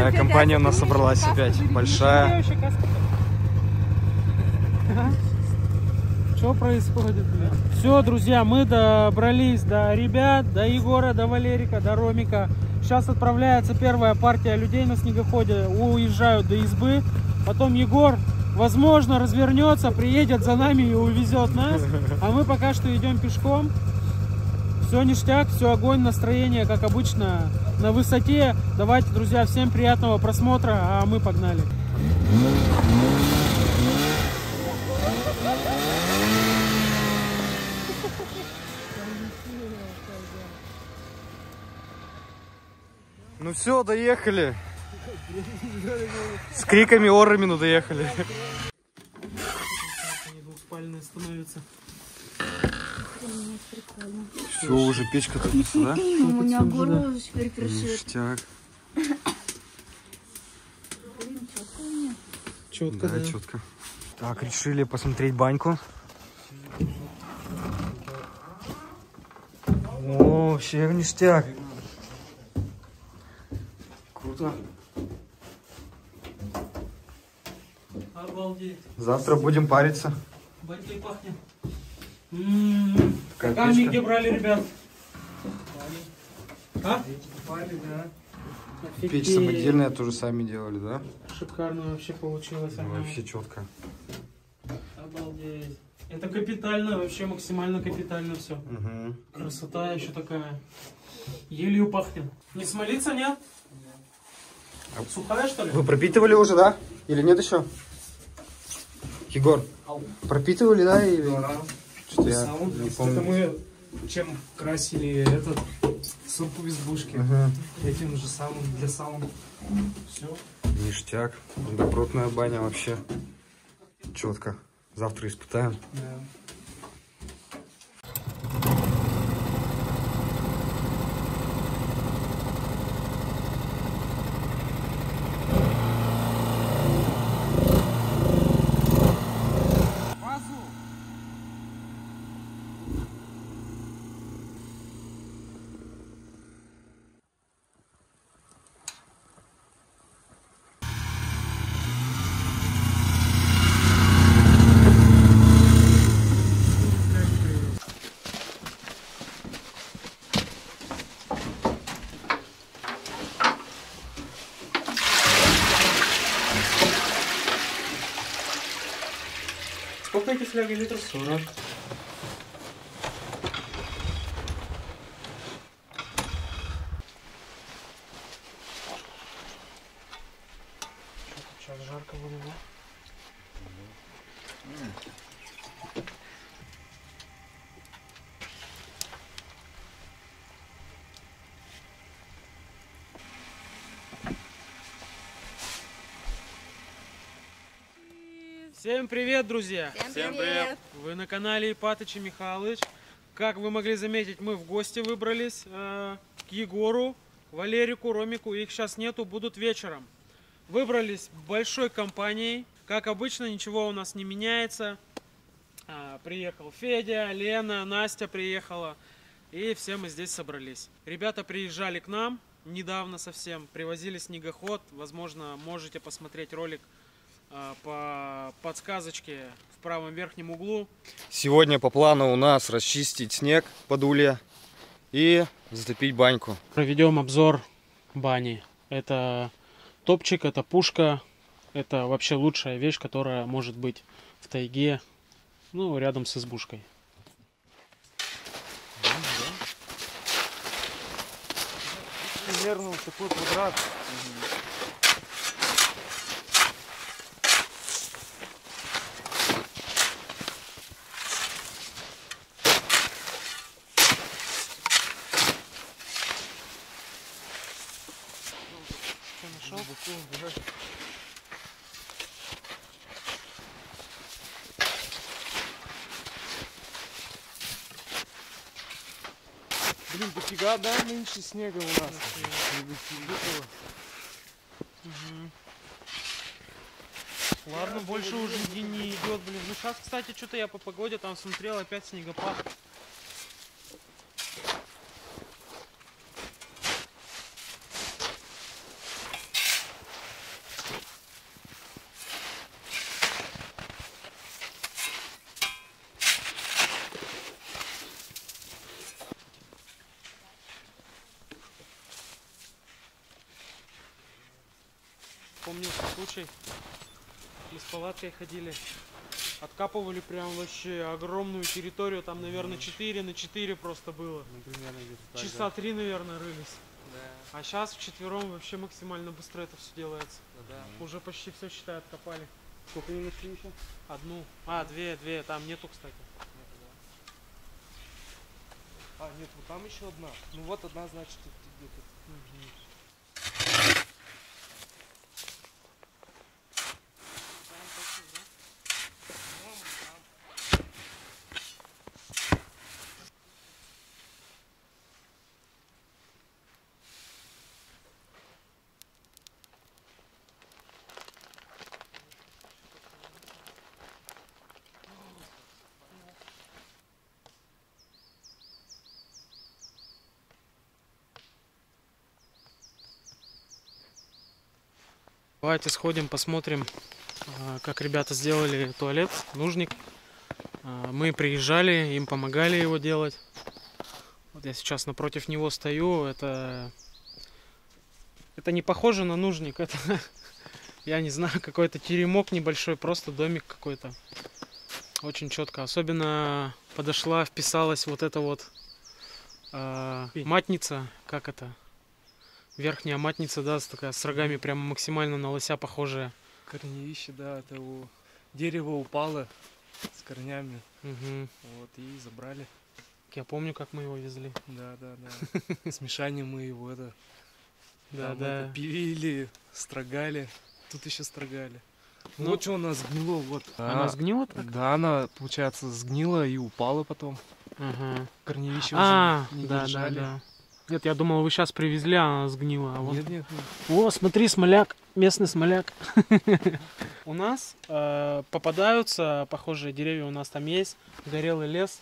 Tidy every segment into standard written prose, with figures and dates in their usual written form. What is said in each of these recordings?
Да, компания у нас собралась опять. Большая. Что происходит, блин? Все, друзья, мы добрались до ребят, до Егора, до Валерика, до Ромика. Сейчас отправляется первая партия людей на снегоходе. Уезжают до избы. Потом Егор, возможно, развернется, приедет за нами и увезет нас. А мы пока что идем пешком. Все ништяк, все огонь, настроение, как обычно, на высоте. Давайте, друзья, всем приятного просмотра, а мы погнали. Ну все, доехали. С криками, орами, но доехали. Они двухспальные становятся. Все, уже печка топится, да? У меня горло теперь крышит. Ништяк. Четко, Да, четко. Так, решили посмотреть баньку. О, вообще ништяк. Круто. Обалдеть. Завтра будем париться. Банькой пахнет. Какая Камни печка? где брали, ребят? А? Печь самодельная тоже сами делали, да? Шикарно вообще получилось. Ну, вообще четко. Обалдеть. Это капитально, вообще максимально капитально все. Угу. Красота еще такая. Елью пахнет. Не смолиться, нет? Сухая, что ли? Вы пропитывали уже, да? Или нет еще? Егор, пропитывали, да? Или... Что-то я не помню. Это мы чем красили этот суп в избушке. Этим же самым для саун. Все. Ништяк. Добротная баня вообще. Четко. Завтра испытаем. Да. Сколько эти фляги литров? 40. Сейчас жарко будет, да? Всем привет, друзья! Всем привет! Вы на канале Ипатыч и Михалыч. Как вы могли заметить, мы в гости выбрались к Егору, Валерику, Ромику. Их сейчас нету, будут вечером. Выбрались большой компанией. Как обычно, ничего у нас не меняется. Приехал Федя, Лена, Настя приехала. И все мы здесь собрались. Ребята приезжали к нам недавно совсем. Привозили снегоход. Возможно, можете посмотреть ролик по подсказочке в правом верхнем углу. Сегодня по плану у нас расчистить снег под улья и затопить баньку. Проведем обзор бани. Это топчик, это пушка. Это вообще лучшая вещь, которая может быть в тайге, ну, рядом с избушкой. Примерно такой квадрат. Что нашел? Блин, дофига, да, нынче снега у нас. Ладно, больше уже не идет, блин. Ну сейчас, кстати, что-то я по погоде там смотрел, опять снегопад. помнился случай. Мы с палаткой ходили. Откапывали прям вообще огромную территорию. Там, наверное, 4 на 4 просто было. Ну, примерно где-то так, Часа 3, наверное, рылись. Да. А сейчас вчетвером вообще максимально быстро это все делается. Да. Уже почти все, считай, откопали. Сколько не нашли еще? Одну. А, две. Там нету, кстати. А, нет, вот там еще одна. Ну вот одна, значит, где-то. Давайте сходим, посмотрим, как ребята сделали туалет, нужник. Мы приезжали, им помогали его делать. Вот я сейчас напротив него стою. Это не похоже на нужник. Это, я не знаю, какой-то теремок небольшой, просто домик какой-то. Очень четко. Особенно подошла, вписалась вот эта вот матница. Как это? Верхняя матница, да, такая с рогами, прям максимально на лося похожая. Корневище, да, это дерево упало с корнями. Угу. Вот, и забрали. Я помню, как мы его везли. Да. С Мишаней мы его Да. это пилили, строгали. Тут еще строгали. Ну, Вот что у нас сгнило, вот. Она сгнила так? Да, она, получается, сгнила и упала потом. Ага. Корневище А, уже не да. держали. Нет, я думал, вы сейчас привезли, а она сгнила. А вот... Нет. О, смотри, смоляк, местный смоляк. У нас попадаются похожие деревья, у нас там есть. Горелый лес,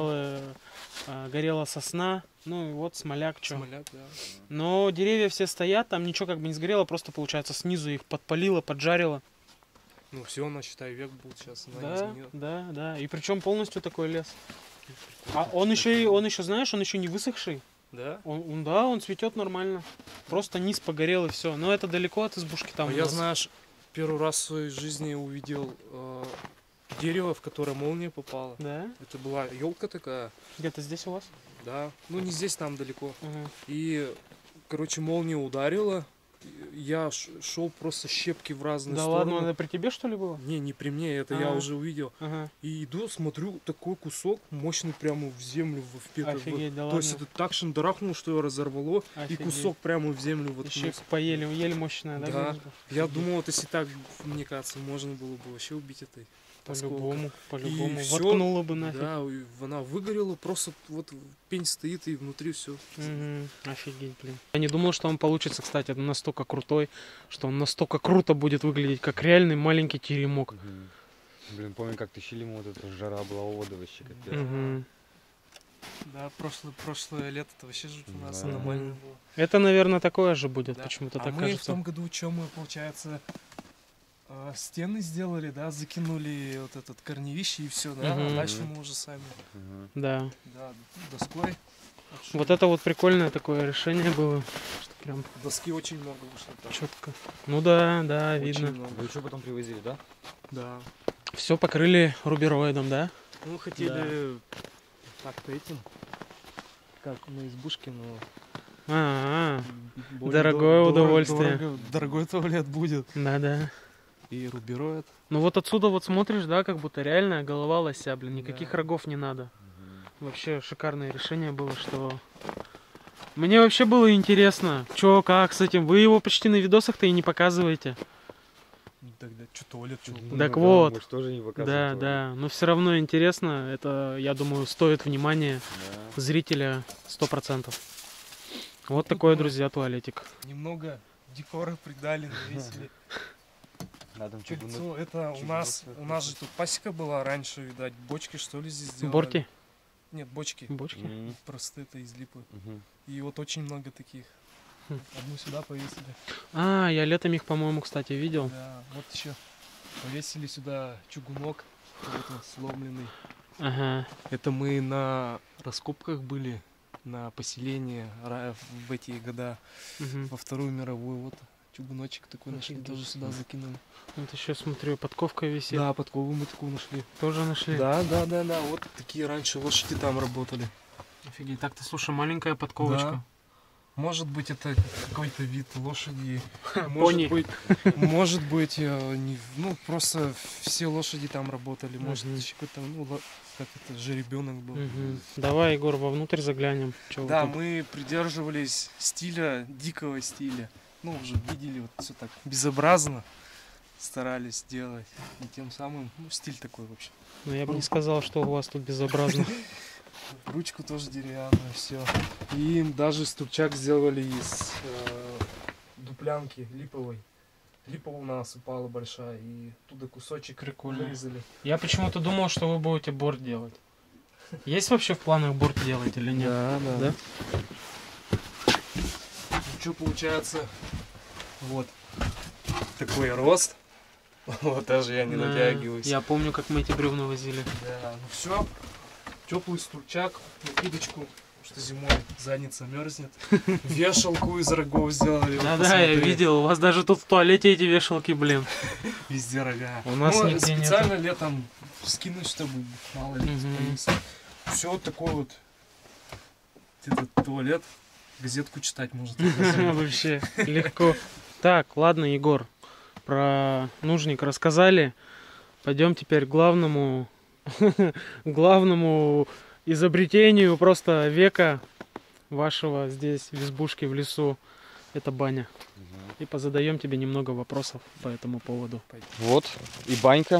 горела сосна. Ну и вот смоляк, что. Смоляк, да. Но деревья все стоят, там ничего как бы не сгорело, просто получается снизу их подпалило, поджарило. Ну все, она, считай, век будет сейчас. Она не сгнила. Да. И причем полностью такой лес. А он еще, знаешь, он еще не высохший. Да? Он цветет нормально. Просто низ погорел и все. Но это далеко от избушки там. Я, знаешь, первый раз в своей жизни увидел дерево, в которое молния попала. Да? Это была елка такая. Где-то здесь у вас? Да. Ну не здесь, там далеко. Ага. И, короче, молния ударила. Я шел просто щепки в разные Да стороны. ладно, это при тебе что ли было? Не при мне, это я уже увидел. Ага. И иду, смотрю, такой кусок мощный прямо в землю впитывает. Офигеть, да То ладно. есть это так шандарахнуло, что его разорвало. Офигеть. И кусок прямо в землю Еще воткнулся. поели, еле мощная, да? Да. говоришь? Я думал, вот если так, мне кажется, можно было бы вообще убить этой. По-любому. И всё, Воткнула бы нафиг. Да, и она выгорела, просто вот пень стоит и внутри все. Угу. Офигеть, блин. Я не думал, что он получится, кстати, настолько крутой, что он настолько круто будет выглядеть, как реальный маленький теремок. Блин, помню, как тащили ему вот эта жара была у воды вообще капец. Угу. Да, прошлое лето-то вообще жуть у нас Да. нормально было. Это, наверное, такое же будет, Да. почему-то А так мы кажется. в том году, что мы, получается, стены сделали, да, закинули вот этот корневище и все, да, Мгм. а дальше мы уже сами, Да. да, доской. Вот это вот прикольное такое решение было, что прям Доски очень много вышло там. четко. Ну да, Очень видно. много. Вы что потом привозили, да? Да. Все покрыли рубероидом, да? Ну, хотели так-то этим, как на избушке, но... более Дорогое удовольствие. Дорогой туалет будет. Да. И рубероид. Ну вот отсюда вот смотришь, да, как будто реальная голова лося, блин, никаких Да. рогов не надо. Вообще шикарное решение было, что... Мне вообще было интересно, чё, как с этим. Вы его почти на видосах-то и не показываете. Тогда что туалет, что? Так вот. Мы же тоже не показывали. Да, но все равно интересно. Это, я думаю, стоит внимания Да. зрителя 100%. Вот такой, друзья, туалетик. Немного декора придали, навесили. На там чугунок. Кольцо, это у нас же тут пасека была раньше, видать, бочки что ли здесь сделали? Борки? Нет, бочки. Бочки? Просто это из липы. Мгм. И вот очень много таких. Хм. Одну сюда повесили. А, я летом их, по-моему, кстати, видел. Да, вот еще повесили сюда чугунок, вот он сломленный. Ага. Это мы на раскопках были, на поселении в эти года, Мгм. во Вторую мировую. Вот чугуночек такой нашли, тоже сюда закинули. Вот еще смотрю, подковка висит. Да, подкову мы такую нашли. Тоже нашли? Да, вот такие раньше лошади там работали. Офигеть, так-то, слушай, маленькая подковочка. Да. Может быть, это какой-то вид лошади. Пони. Может быть, ну, просто все лошади там работали. Может, Мгм. еще какой-то, ну, как это, жеребенок был. Мгм. Давай, Егор, вовнутрь заглянем. Чё вы Да, тут? мы придерживались стиля, дикого стиля. Ну, уже видели, вот все так безобразно старались сделать. И тем самым, ну, стиль такой вообще. Ну, я бы не сказал, что у вас тут безобразно. Ручку тоже деревянную, все. И им даже стульчак сделали из дуплянки липовой. Липа у нас упала большая, и туда кусочек Прикольно. вырезали. Я почему-то думал, что вы будете борт делать. Есть вообще в планах борт делать или нет? Да? Ну что получается, вот такой рост. Вот даже я не Да, натягиваюсь. Я помню, как мы эти бревна возили. Да, ну все. Теплый стульчак, накидочку, потому что зимой задница мерзнет. Вешалку из рогов сделали. вот Да-да, я посмотри. видел. У вас даже тут в туалете эти вешалки, блин. Везде рога. У нас ну, нигде нету. специально летом скинуть, чтобы мало ли Мгм. Все вот такой вот этот туалет. Газетку читать может. Вообще легко. Так, ладно, Егор, про нужник рассказали. Пойдем теперь к главному изобретению просто века вашего здесь, в избушке, в лесу. Это баня. И позадаем тебе немного вопросов по этому поводу. Вот, и банька.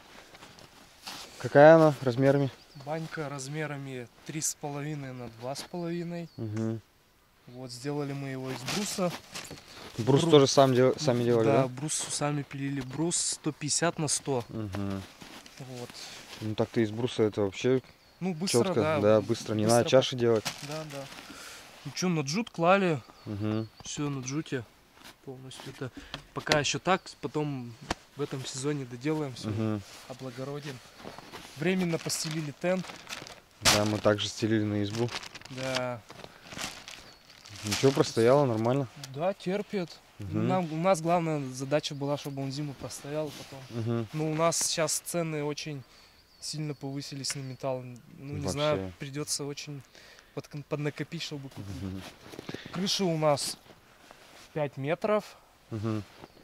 Какая она размерами? Банька размерами 3,5 на 2,5. Угу. Вот сделали мы его из бруса. Брус тоже сами делали, Да, да? брус сами пилили. Брус 150 на 100. Угу. Вот. Ну так ты из бруса это вообще Ну, быстро, четко, да. быстро. Не быстро надо чаши делать. Да. Ну что, на джут клали. Угу. Все на джуте полностью. Это пока еще так, потом в этом сезоне доделаем все, Угу. облагородим. Временно постелили тент. Да, мы также стелили на избу. Да, Ничего, простояло нормально. да, терпит. Угу. У нас главная задача была, чтобы он зиму простоял потом. Угу. Ну, у нас сейчас цены очень сильно повысились на металл. Ну, не Вообще. знаю, придется очень поднакопить, чтобы купить. Угу. Крыша у нас 5 метров, Угу.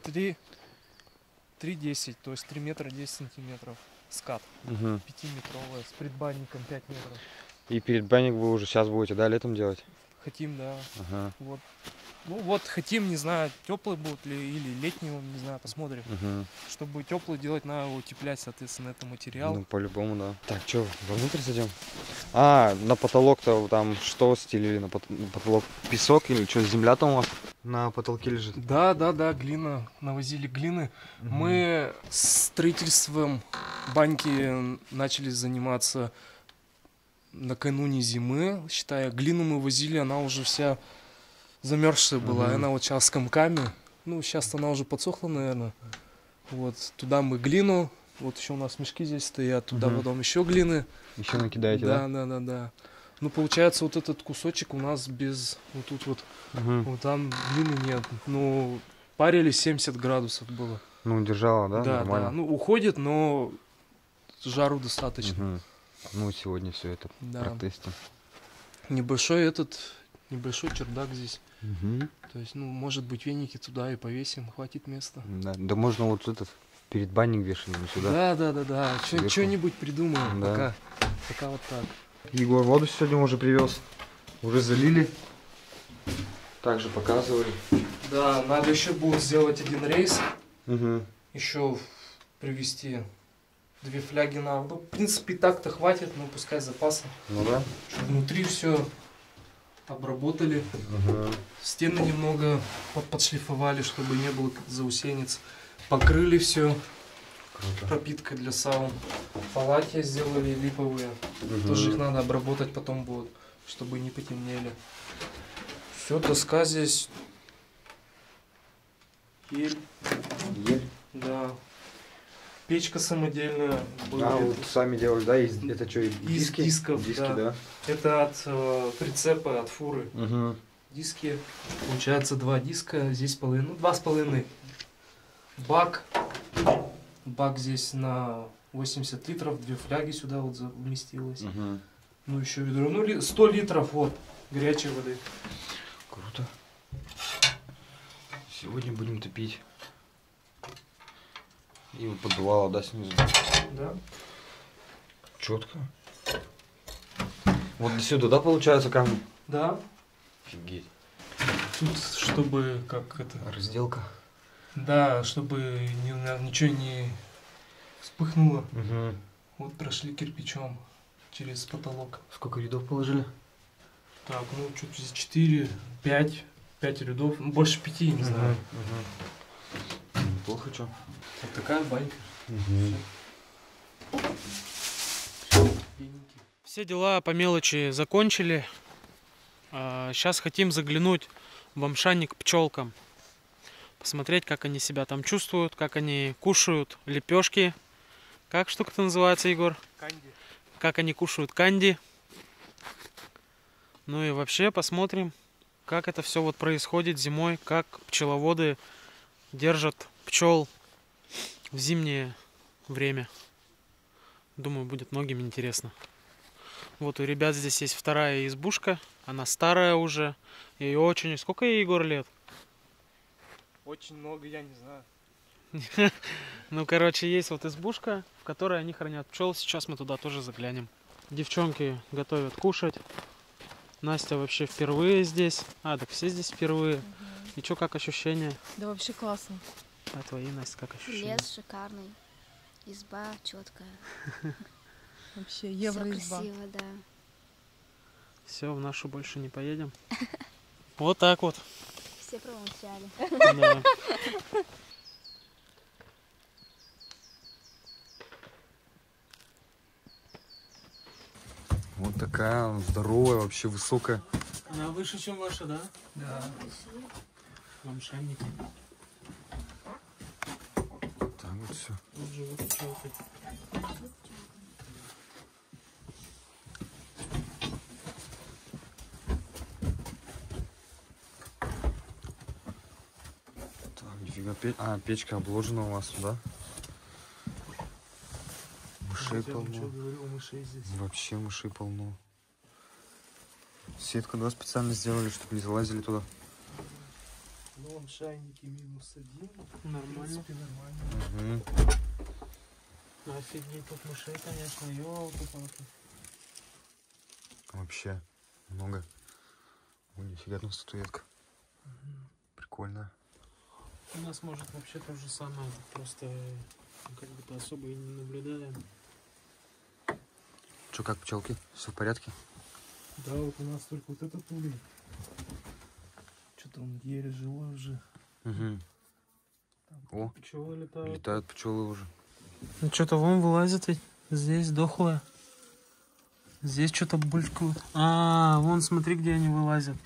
3,10, то есть 3 метра 10 сантиметров. Скат Угу. 5-метровая, с предбанником 5 метров. И перед банник вы уже сейчас будете, да, летом делать? Хотим, да. Ага. Вот. Ну вот хотим, не знаю, теплый будет ли или летний, не знаю, посмотрим. Угу. Чтобы теплый делать, надо утеплять, соответственно, это материал. Ну, по-любому, да. Так, что, вовнутрь зайдем? А, на потолок-то там что стелили? На потолок песок или что, земля там у вас на потолке лежит? Да, глина, навозили глины. Мы с строительством баньки начали заниматься накануне зимы, считая, глину мы возили, она уже вся замерзшая была, и она вот сейчас с комками, ну, сейчас она уже подсохла, наверное. Вот, туда мы глину, вот еще у нас мешки здесь стоят, туда потом еще глины. Еще накидаете, да? Да. Ну, получается, вот этот кусочек у нас без, вот тут вот, Угу. вот там глины нет. Ну, парили 70 градусов было. Ну, держала, да? Да, Нормально. ну, уходит, но жару достаточно. Мгм. Ну, сегодня все это Да. протестим. Небольшой чердак здесь. Угу. То есть, ну, может быть, веники туда и повесим, хватит места. Да, можно вот этот перед банник вешать сюда. Да. Сверху. Что-нибудь придумаем. Да. Пока вот так. Егор воду сегодня уже привез. Уже залили. Также показывали. Да, надо еще будет сделать один рейс. Угу. Еще привезти 2 фляги на... Ну, в принципе, и так-то хватит, но пускай запасом. Ну да. Чтобы внутри все обработали. Угу. Стены немного подшлифовали, чтобы не было заусенец. Покрыли все пропиткой для саун. Палатки сделали липовые. Тоже их надо обработать потом будет, чтобы не потемнели. Все, доска здесь. Ель. Да. Печка самодельная. А, вот сами делали, да? Это что, из дисков, Диски, да. да? Это от прицепа, от фуры. Угу. диски. Получается 2 диска, здесь половина, ну 2,5. Бак. Бак здесь на 80 литров, 2 фляги сюда вот вместилось. Угу. Ну еще ведро, ну 100 литров вот горячей воды. Круто. Сегодня будем топить. И вот поддувало, да, снизу? Да. Четко. Вот до сюда, да, получается камни? Да. Офигеть. Тут, чтобы, как это... Разделка. Да, чтобы ничего не вспыхнуло. Угу. Вот прошли кирпичом через потолок. Сколько рядов положили? Так, ну что-то здесь 4, 5 рядов. Ну, больше 5, не знаю. Плохо что? Вот такая банька. Все дела по мелочи закончили. Сейчас хотим заглянуть в амшаник к пчелкам. Посмотреть, как они себя там чувствуют, как они кушают лепешки. Как штука-то называется, Егор? Канди. Как они кушают канди. Ну и вообще посмотрим, как это все вот происходит зимой, как пчеловоды держат пчел в зимнее время. Думаю, будет многим интересно. Вот у ребят здесь есть вторая избушка. Она старая уже. И очень... Сколько ей, Егор, лет? Очень много, я не знаю. Ну, короче, есть вот избушка, в которой они хранят пчел. Сейчас мы туда тоже заглянем. Девчонки готовят кушать. Настя вообще впервые здесь. А, так все здесь впервые. И что, как ощущения? Да вообще классно. А твои, Настя, как ощущения? Лес шикарный, изба четкая, Вообще все евроизба. красиво, да. Все, в нашу больше не поедем. Вот так вот. Все промолчали. Да. Вот такая здоровая, вообще высокая. Она выше, чем ваша, да? Да. Амшанники. Так вот все. Тут живут пчелки. Так, нифига, печка обложена у вас, да? Мышей полно. Говорю, мышей здесь. Вообще мышей полно. Сетку, да, специально сделали, чтобы не залазили туда. Ну, амшайники -1. Нормально. В принципе, нормально. Угу. Офигеть, тут мышей, конечно, ёлки-палки. Вообще много. Ой, нифига там статуэтка. Прикольно. У нас может вообще то же самое, просто как бы-то особо и не наблюдаем. Че, как пчелки? Все в порядке? Да, вот у нас только вот этот улей. Что-то он еле живой уже. Угу. О, Пчелы летают. летают пчелы уже. Ну что-то вон вылазит ведь. Здесь дохлое. Здесь что-то булькают. А, вон смотри, где они вылазят.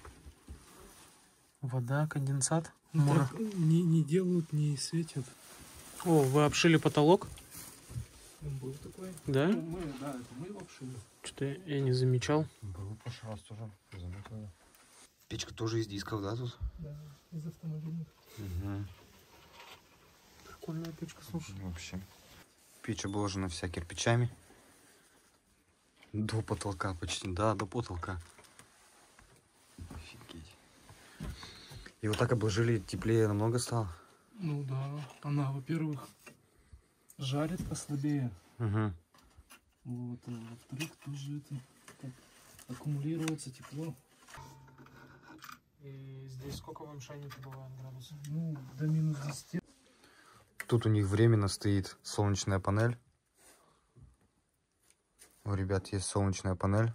Вода, конденсат. Мура. Не делают, не светят. О, вы обшили потолок? Он был такой. Да? Ну, мы, да, это мы его обшили. Что-то я не замечал. Был прошлый раз тоже. Заметил. Печка тоже из дисков, да, тут? Да, из автомобильных. Угу. Прикольная печка, слушай. Вообще. Печь обложена вся кирпичами. До потолка почти. Да, до потолка. Офигеть. И вот так обложили, теплее намного стало. Ну да, она, во-первых, жарит послабее. Угу. Вот, а во-вторых, тоже это так, аккумулируется тепло. И здесь сколько вам шайники бывает градусов? Ну, до -10. Тут у них временно стоит солнечная панель. У ребят есть солнечная панель.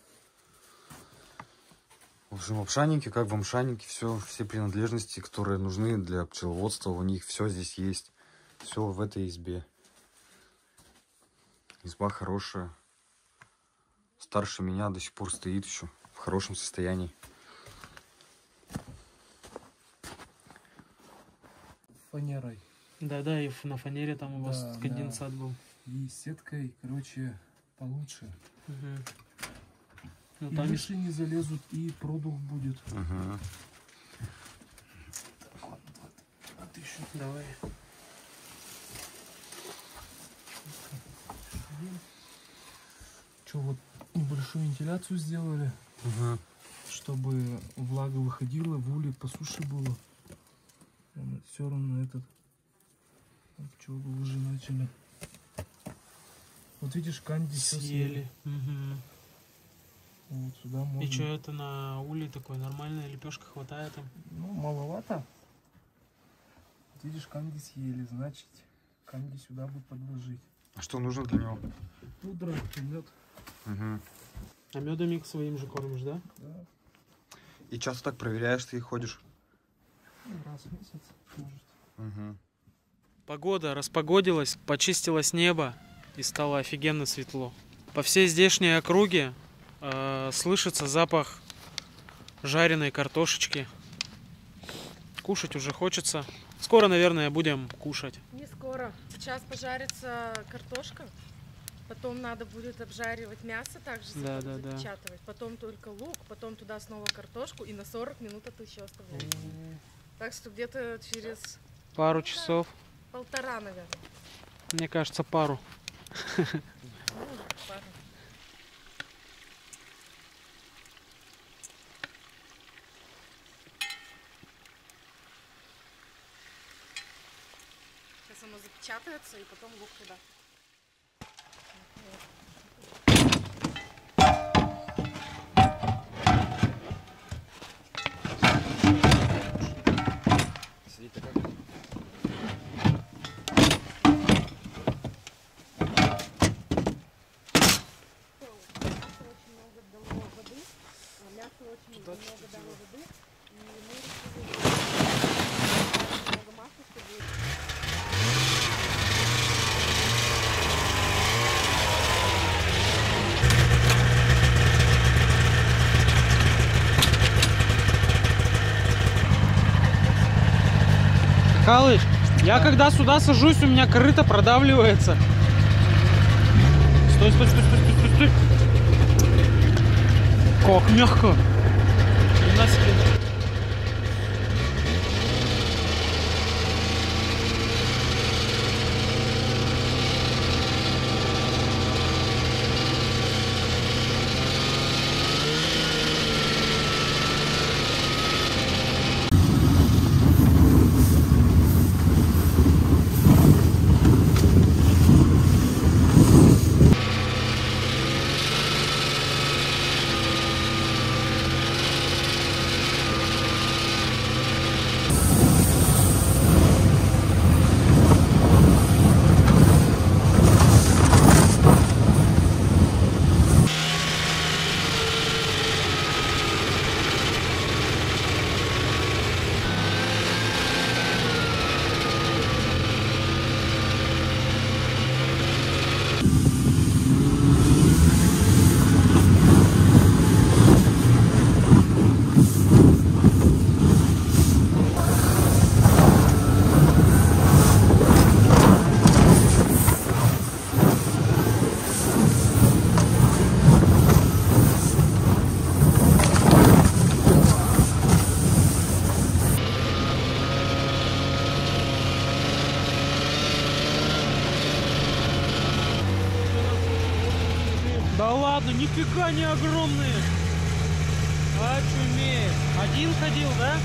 В общем, амшанники, как в амшанике, все принадлежности, которые нужны для пчеловодства, у них все здесь есть. Все в этой избе. Изба хорошая. Старше меня до сих пор стоит еще в хорошем состоянии. Фанерой. Да-да, и на фанере там у вас Да, конденсат был. И сеткой, короче, получше. Угу. Ну, И там мыши не залезут, и продух будет. Ага. А ты еще Давай. что, вот небольшую вентиляцию сделали, Ага. чтобы влага выходила, в улей по суше было. Все равно этот пчелы уже начали. Вот видишь, канди все съели. Мгм. Вот сюда можно. И что это на улей такой нормальная лепешка хватает им? Ну, маловато. Вот видишь, канди съели, значит, канди сюда бы подложить. А что нужно для него? Пудра, мед. Угу. А медом их своим же кормишь, да? Да, И часто так проверяешь, ты ходишь? ну, раз в месяц, может. Угу. Погода распогодилась, почистилось небо и стало офигенно светло. По всей здешней округе слышится запах жареной картошечки. Кушать уже хочется. Скоро, наверное, будем кушать. Не скоро. Сейчас пожарится картошка. Потом надо будет обжаривать мясо, также Да, да, да. запечатывать. Потом только лук, потом туда снова картошку. И на 40 минут это еще оставляем. Так что где-то через Пару часов. полтора, наверное. Мне кажется, пару. Ну, пару. Сейчас оно запечатается, и потом лук туда. Сидеть-то как? Очень много дало воды, мясо очень много дало воды, и мы решили много масла, чтобы Михалыч, я когда сюда сажусь, у меня корыто продавливается. Стой, стой, стой, стой, стой, стой, стой. Как мягко. Ни на себе. Да ладно, нифига не огромные. Очуметь. Один ходил, да?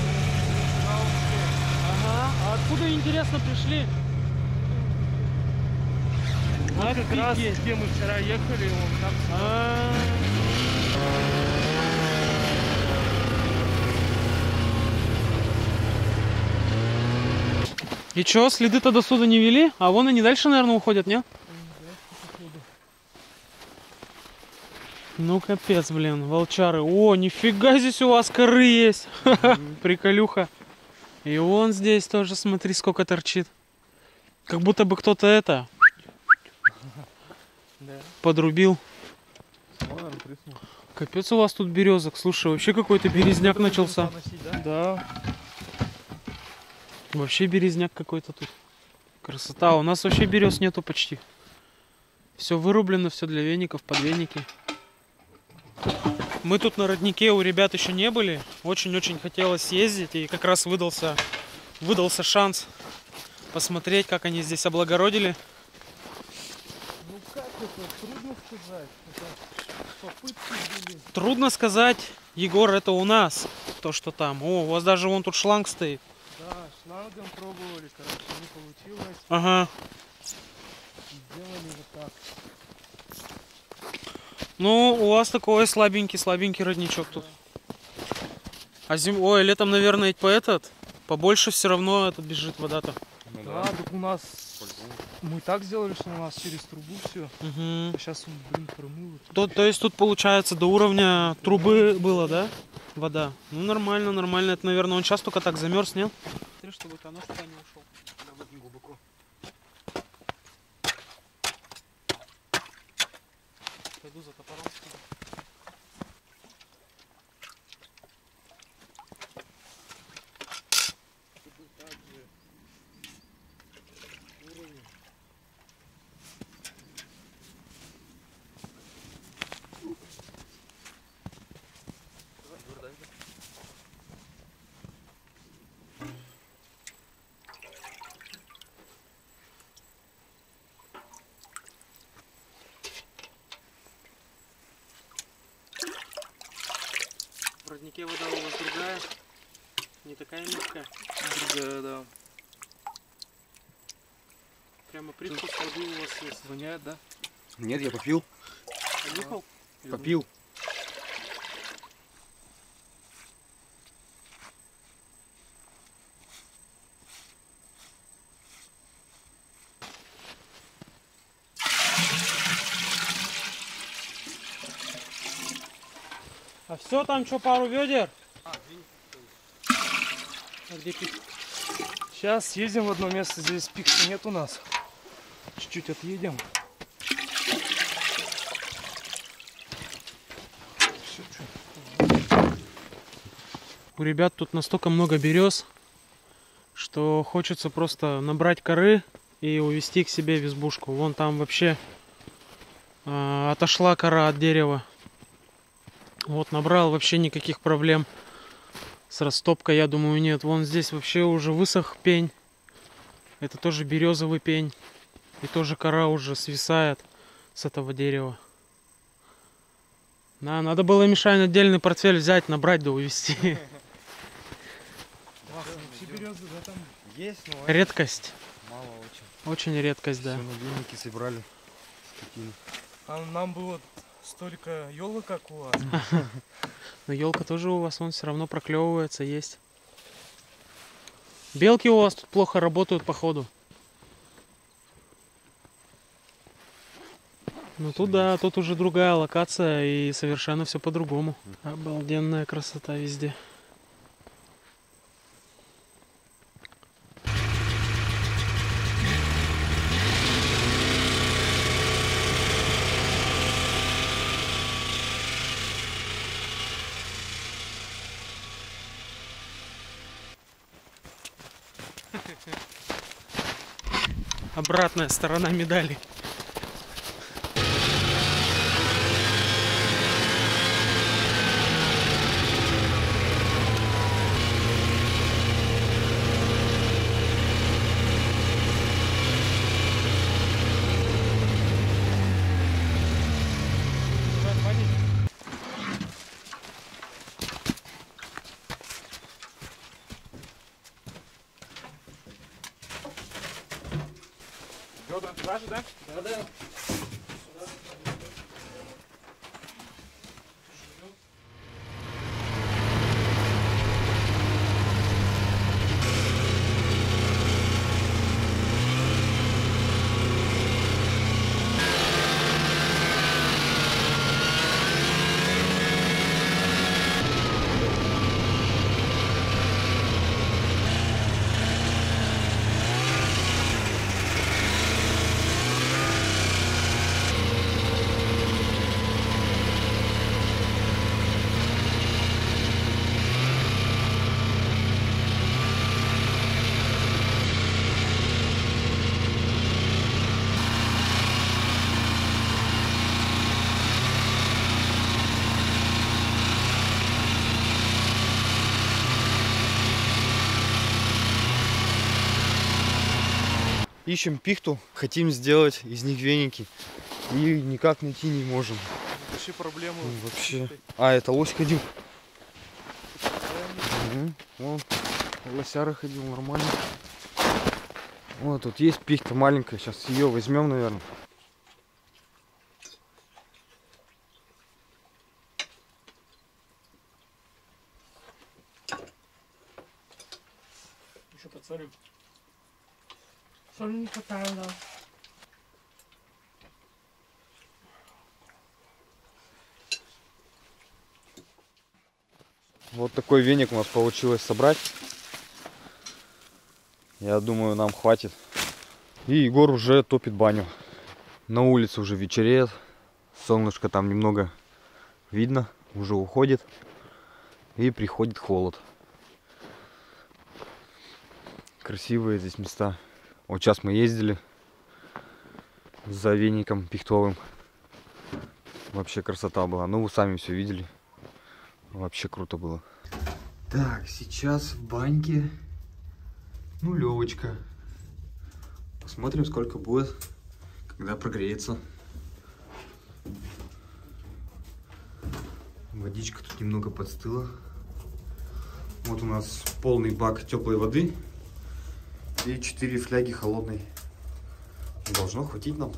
Ага. А откуда, интересно, пришли? Вот как раз, где мы вчера ехали, он там. И чё, следы-то до сюда не вели? А вон они дальше, наверное, уходят, нет? Ну капец, блин, волчары. О, нифига здесь у вас коры есть. Приколюха. И вон здесь тоже, смотри, сколько торчит. Как будто бы кто-то это подрубил. Капец у вас тут березок. Слушай, вообще какой-то березняк начался. Да. Вообще березняк какой-то тут. Красота. У нас вообще берез нету почти. Все вырублено, все для веников, под веники. Мы тут на роднике у ребят еще не были. Очень-очень хотелось съездить. И как раз выдался шанс посмотреть, как они здесь облагородили. Ну как это? Трудно сказать. Это попытки были. Трудно сказать, Егор, это у нас. То, что там. О, у вас даже вон тут шланг стоит. Да, шлангом пробовали, короче, не получилось. Ага. Сделали вот так. Ну, у вас такой слабенький родничок тут. А Ой, летом, наверное, побольше все равно это бежит вода-то. Ну Да, так у нас... Мы так сделали, что у нас через трубу все. Угу. А сейчас он, блин, промыл. То есть тут, получается, до уровня трубы было, да? Вода. Ну, нормально. Это, наверное, он сейчас только так замерз, нет? Смотри, чтобы оно туда не ушел. глубоко. Пойду за топором. В роднике вода у вас другая, не такая мягкая. Другая, да. Прямо привкус воды у вас есть. Воняет, да? Нет, я попил. Понюхал? Попил. А все, там что, пару ведер? А где пик? Сейчас съездим в одно место, здесь пикса нет у нас. Чуть-чуть отъедем. У ребят тут настолько много берез, что хочется просто набрать коры и увезти к себе в избушку. Вон там вообще отошла кора от дерева. Вот набрал, вообще никаких проблем с растопкой, я думаю, нет. Вон здесь вообще уже высох пень. Это тоже березовый пень. И тоже кора уже свисает с этого дерева. Да, надо было, Мишань, отдельный портфель взять, набрать да увезти. Березы, да, там? Есть, но Редкость. мало очень. Очень редкость, да. Все надельники собрали. Такие. А нам было столько елок, как у вас. Но елка тоже у вас, он все равно проклевывается, есть. Белки у вас тут плохо работают, походу. Ну тут да, тут уже другая локация и совершенно все по-другому. Обалденная красота везде. Обратная сторона медали. Ищем пихту, хотим сделать из них веники. И никак найти не можем. Вообще проблемы. Вообще. А, это лось ходил. Вон, лосяра ходил нормально. Вот тут есть пихта маленькая. Сейчас ее возьмем, наверное. Еще подсолим. Соли не хватает, да. Вот такой веник у нас получилось собрать. Я думаю, нам хватит. И Егор уже топит баню. На улице уже вечереет. Солнышко там немного видно. Уже уходит. И приходит холод. Красивые здесь места. Вот сейчас мы ездили за веником пихтовым. Вообще красота была. Ну, вы сами все видели. Вообще круто было. Так, сейчас в баньке нулевочка. Посмотрим, сколько будет, когда прогреется. Водичка тут немного подстыла. Вот у нас полный бак теплой воды и 4 фляги холодной. Должно хватить нам.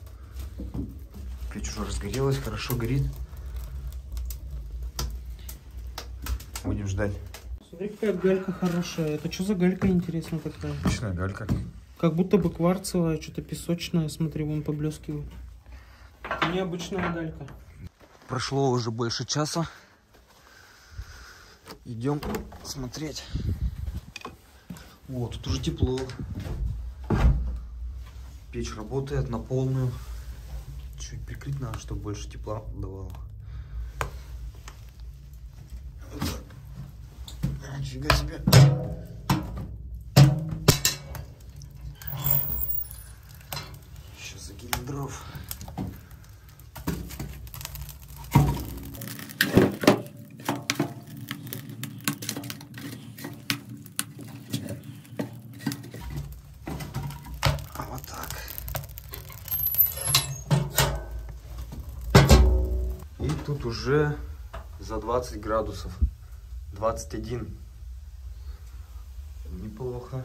Печь уже разгорелась, хорошо горит. Будем ждать. Смотри, какая галька хорошая. Это что за галька, интересно, такая? Обычная галька. Как будто бы кварцевая, что-то песочное. Смотри, вон поблескивает. Необычная галька. Прошло уже больше часа. Идем смотреть. Вот, тут уже тепло. Печь работает на полную. Чуть прикрыть надо, чтобы больше тепла давало. Нифига себе. Сейчас закинем дров. Вот так. И тут уже за 20 градусов. 21. Неплохо.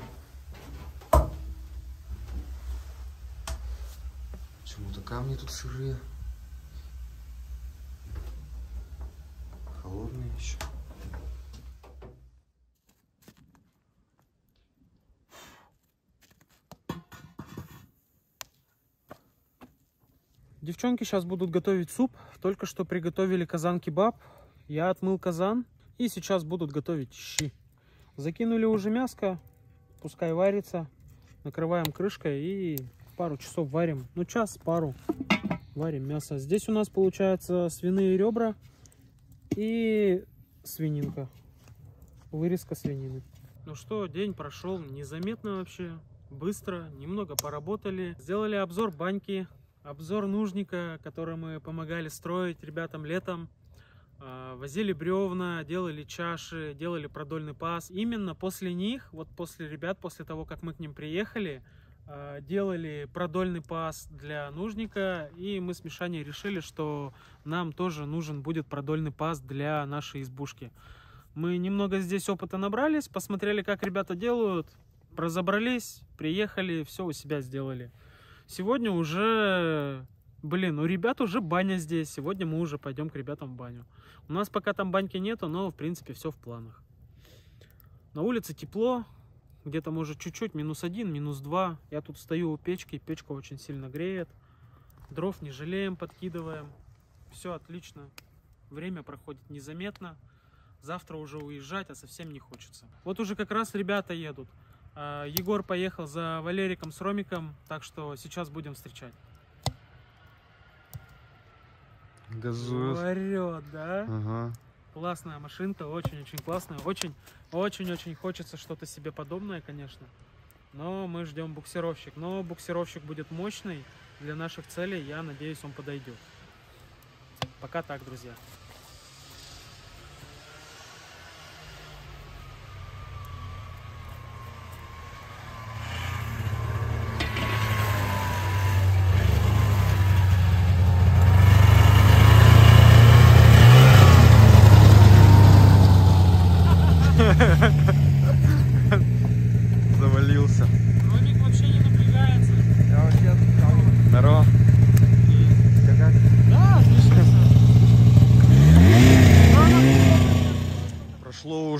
Почему-то камни тут сырые. Холодные еще. Девчонки сейчас будут готовить суп. Только что приготовили казан-кебаб. Я отмыл казан. И сейчас будут готовить щи. Закинули уже мяско. Пускай варится. Накрываем крышкой и пару часов варим. Ну, час-пару варим мясо. Здесь у нас получается свиные ребра и свининка. Вырезка свинины. Ну что, день прошел незаметно вообще. Быстро. Немного поработали. Сделали обзор баньки. Обзор нужника, который мы помогали строить ребятам летом. Возили бревна, делали чаши, делали продольный паз. Именно после них, вот после ребят, после того, как мы к ним приехали, делали продольный паз для нужника. И мы с Мишаней решили, что нам тоже нужен будет продольный паз для нашей избушки. Мы немного здесь опыта набрались, посмотрели, как ребята делают, разобрались, приехали, все у себя сделали. Сегодня уже, блин, у ребят уже баня здесь. Сегодня мы уже пойдем к ребятам в баню. У нас пока там баньки нету, но в принципе все в планах. На улице тепло, где-то может чуть-чуть, -1, -2. Я тут стою у печки, печка очень сильно греет. Дров не жалеем, подкидываем. Все отлично. Время проходит незаметно. Завтра уже уезжать, а совсем не хочется. Вот уже как раз ребята едут. Егор поехал за Валериком с Ромиком, так что сейчас будем встречать. Газует. Орет, да? Ага. Классная машинка, очень-очень классная. Очень-очень хочется что-то себе подобное, конечно. Но мы ждем буксировщик. Но буксировщик будет мощный для наших целей. Я надеюсь, он подойдет. Пока так, друзья.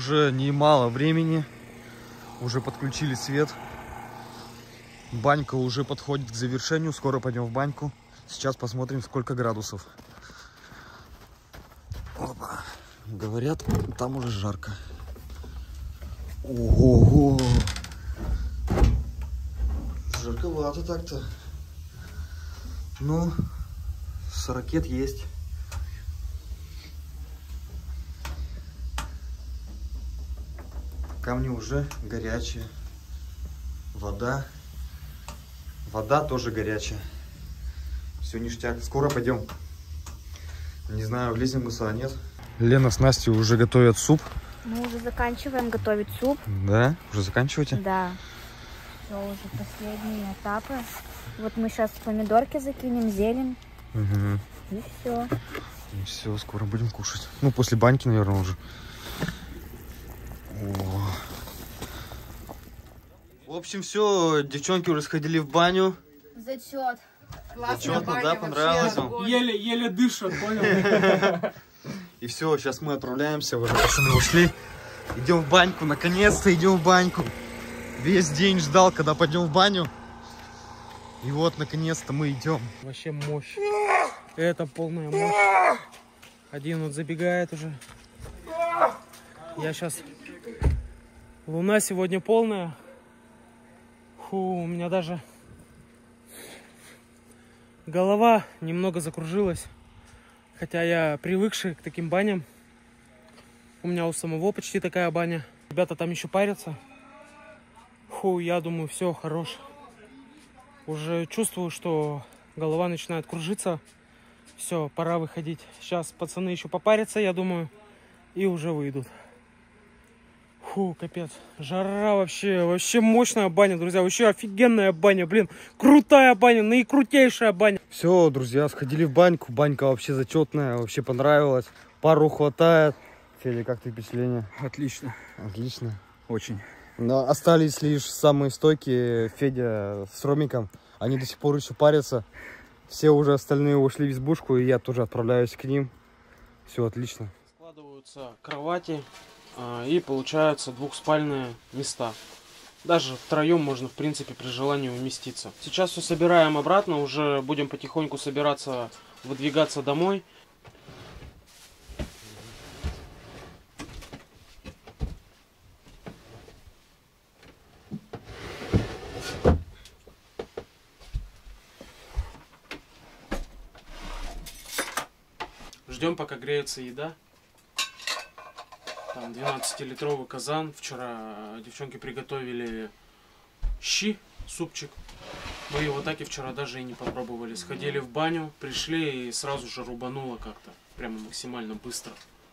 уже немало времени. Уже подключили свет. Банька уже подходит к завершению. Скоро пойдем в баньку. Сейчас посмотрим, сколько градусов. Опа. Говорят, там уже жарко. Ого-го. Жарковато так-то. Ну, 40 есть. Камни уже горячие. Вода тоже горячая. Все ништяк. Скоро пойдем. Не знаю, влезем мы сюда, нет. Лена с Настей уже готовят суп. Мы уже заканчиваем готовить суп. Да? Уже заканчиваете? Да. Все, уже последние этапы. Вот мы сейчас помидорки закинем, зелень. Угу. И все. И все, скоро будем кушать. Ну, после баньки, наверное, уже. О. В общем, все, девчонки уже сходили в баню. Зачет. Зачетно, да, понравилось вам? Еле дышат, понял? И все, сейчас мы отправляемся, уже пацаны ушли. Идем в баньку, наконец-то идем в баньку. Весь день ждал, когда пойдем в баню. И вот, наконец-то мы идем. Вообще мощь. Это полная мощь. Один вот забегает уже. Я сейчас... Луна сегодня полная. Фу, у меня даже голова немного закружилась. Хотя я привыкший к таким баням. У меня у самого почти такая баня. Ребята там еще парятся. Фу, я думаю, все, хорош. Уже чувствую, что голова начинает кружиться. Все, пора выходить. Сейчас пацаны еще попарятся, я думаю, и уже выйдут. Фу, капец. Жара вообще мощная баня, друзья. Вообще офигенная баня, блин. Крутая баня, наикрутейшая баня. Все, друзья, сходили в баньку. Банька вообще зачетная, вообще понравилась. Пару хватает. Федя, как ты впечатление? Отлично. Отлично. Очень. Но остались лишь самые стойкие, Федя с Ромиком. Они до сих пор еще парятся. Все уже остальные ушли в избушку, и я тоже отправляюсь к ним. Все отлично. Складываются кровати, и получаются двухспальные места. Даже втроем можно, в принципе, при желании уместиться. Сейчас все собираем обратно, уже будем потихоньку собираться, выдвигаться домой. Ждем, пока греется еда. Там 12-литровый казан. Вчера девчонки приготовили щи, супчик. Мы его так и вчера даже и не попробовали. Сходили в баню, пришли и сразу же рубануло как-то. Прямо максимально быстро.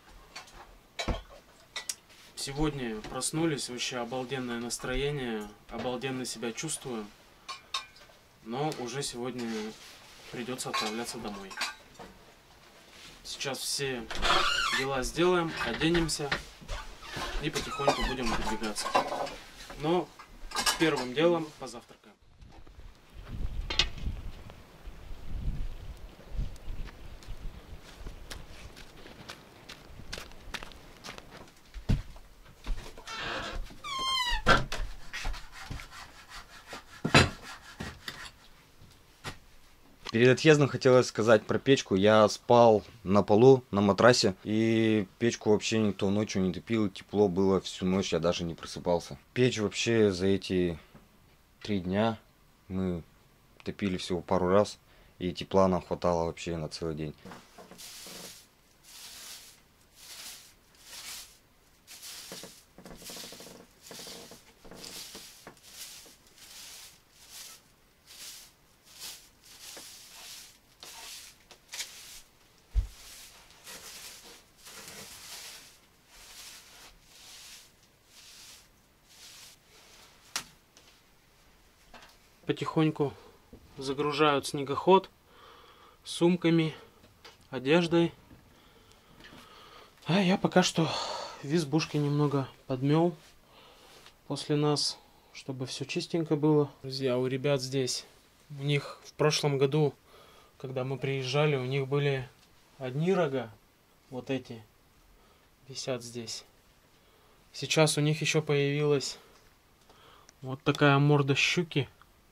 Сегодня проснулись, вообще обалденное настроение. Обалденно себя чувствуем. Но уже сегодня придется отправляться домой. Сейчас все дела сделаем, оденемся и потихоньку будем выдвигаться. Но первым делом позавтракаем. Перед отъездом хотелось сказать про печку. Я спал на полу, на матрасе. И печку вообще никто ночью не топил. Тепло было всю ночь, я даже не просыпался. Печь вообще за эти 3 дня мы топили всего пару раз. И тепла нам хватало вообще на целый день. Потихоньку загружают снегоход с сумками, одеждой. А я пока что в избушке немного подмел после нас, чтобы все чистенько было. Друзья, у ребят здесь, у них в прошлом году, когда мы приезжали, у них были одни рога, вот эти, висят здесь. Сейчас у них еще появилась вот такая морда щуки.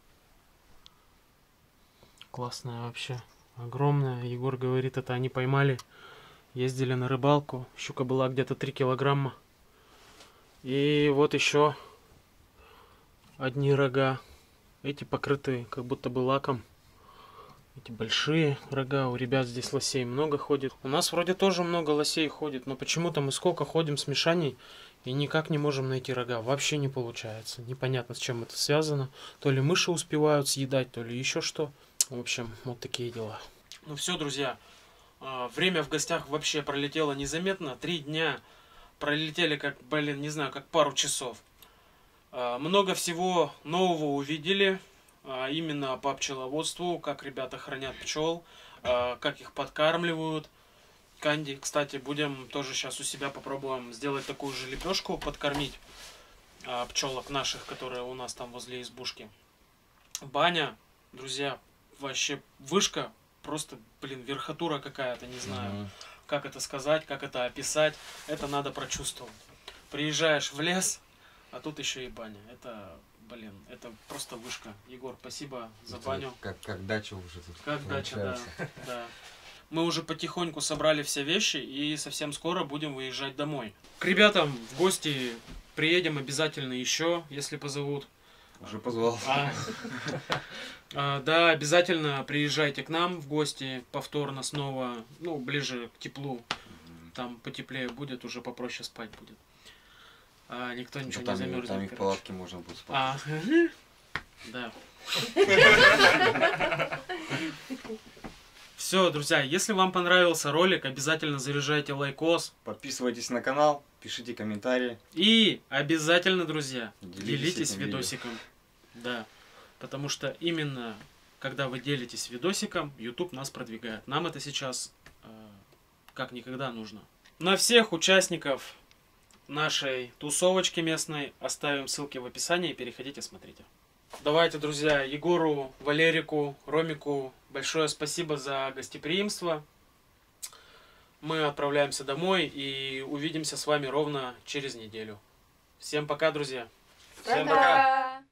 Классная вообще. Огромная. Егор говорит, это они поймали. Ездили на рыбалку. Щука была где-то 3 килограмма. И вот еще одни рога. Эти покрытые как будто бы лаком. Эти большие рога. У ребят здесь лосей много ходит. У нас вроде тоже много лосей ходит. Но почему-то мы сколько ходим с Мишаней и никак не можем найти рога. Вообще не получается. Непонятно, с чем это связано. То ли мыши успевают съедать, то ли еще что. В общем, вот такие дела. Ну все, друзья. Время в гостях вообще пролетело незаметно. 3 дня пролетели как, блин, не знаю, как пару часов. Много всего нового увидели. Именно по пчеловодству, как ребята хранят пчел, как их подкармливают. Канди, кстати, будем тоже сейчас у себя попробуем сделать такую же лепешку, подкормить пчелок наших, которые у нас там возле избушки. Баня, друзья, вообще вышка, просто, блин, верхотура какая-то, не знаю, как это сказать, как это описать. Это надо прочувствовать. Приезжаешь в лес, а тут еще и баня. Это... Блин, это просто вышка. Егор, спасибо за баню. Как дача уже тут. Как дача, да, да. Мы уже потихоньку собрали все вещи и совсем скоро будем выезжать домой. К ребятам в гости приедем обязательно еще, если позовут. Уже позвал. Да, обязательно приезжайте к нам в гости повторно снова. Ну, ближе к теплу. Там потеплее будет, уже попроще спать будет. Никто ничего не замерзнет. Там и в палатке можно будет спать. Да. Все, друзья, если вам понравился ролик, обязательно заряжайте лайкос. Подписывайтесь на канал, пишите комментарии. И обязательно, друзья, делитесь этим видосиком. Да, потому что именно когда вы делитесь видосиком, YouTube нас продвигает. Нам это сейчас как никогда нужно. На всех участников нашей тусовочки местной оставим ссылки в описании, переходите, смотрите. Давайте, друзья, Егору, Валерику, Ромику большое спасибо за гостеприимство. Мы отправляемся домой и увидимся с вами ровно через неделю. Всем пока, друзья. Всем пока.